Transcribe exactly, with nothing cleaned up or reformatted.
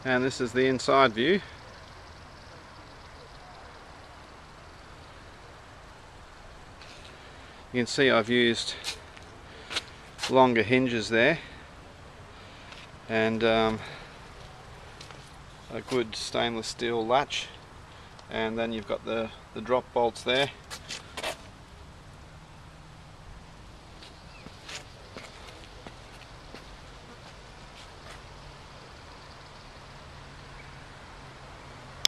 And this is the inside view. You can see I've used longer hinges there, and um, a good stainless steel latch, and then you've got the, the drop bolts there.